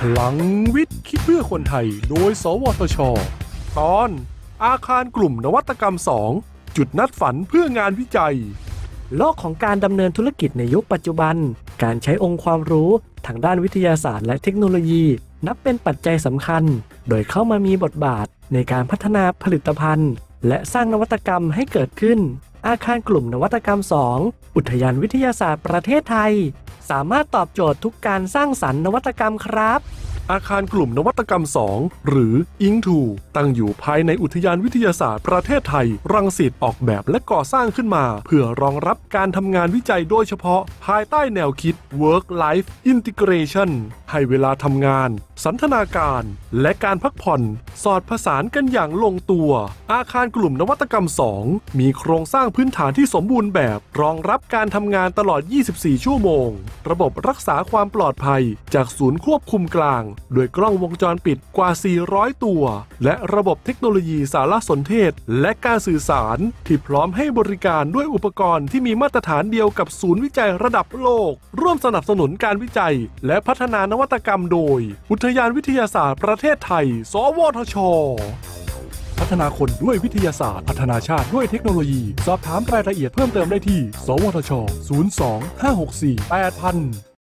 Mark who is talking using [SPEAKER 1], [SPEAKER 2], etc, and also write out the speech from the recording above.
[SPEAKER 1] พลังวิทย์คิดเพื่อคนไทยโดยสวทช.ตอนอาคารกลุ่มนวัตกรรม2จุดนัดฝันเพื่องานวิจัย
[SPEAKER 2] โลกของการดำเนินธุรกิจในยุคปัจจุบันการใช้องค์ความรู้ทางด้านวิทยาศาสตร์และเทคโนโลยีนับเป็นปัจจัยสำคัญโดยเข้ามามีบทบาทในการพัฒนาผลิตภัณฑ์และสร้างนวัตกรรมให้เกิดขึ้นอาคารกลุ่มนวัตกรรม2อุทยานวิทยาศาสตร์ประเทศไทยสามารถตอบโจทย์ทุกการสร้างสรรค์นวัตกรรมครับ
[SPEAKER 1] อาคารกลุ่มนวัตกรรม2หรือ INC2 ตั้งอยู่ภายในอุทยานวิทยาศาสตร์ประเทศไทยรังสิตออกแบบและก่อสร้างขึ้นมาเพื่อรองรับการทำงานวิจัยโดยเฉพาะภายใต้แนวคิด Work Life Integration ให้เวลาทำงานสันทนาการและการพักผ่อนสอดผสานกันอย่างลงตัวอาคารกลุ่มนวัตกรรม2มีโครงสร้างพื้นฐานที่สมบูรณ์แบบรองรับการทำงานตลอด 24 ชั่วโมงระบบรักษาความปลอดภัยจากศูนย์ควบคุมกลางโดยกล้องวงจรปิดกว่า 400 ตัวและระบบเทคโนโลยีสารสนเทศและการสื่อสารที่พร้อมให้บริการด้วยอุปกรณ์ที่มีมาตรฐานเดียวกับศูนย์วิจัยระดับโลกร่วมสนับสนุนการวิจัยและพัฒนานวัตกรรมโดยอุทยานวิทยาศาสตร์ประเทศไทยสวทช.พัฒนาคนด้วยวิทยาศาสตร์พัฒนาชาติด้วยเทคโนโลยีสอบถามรายละเอียดเพิ่มเติมได้ที่สวทช. 02 564 8000